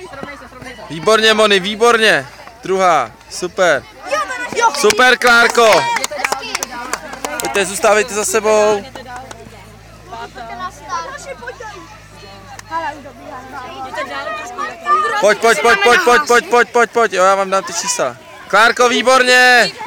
Výborně, Moni, výborně. Druhá, super. Super, Klárko. Pojďte, zůstávejte za sebou. Pojď. Jo, já vám dám ty čísla. Klárko, výborně.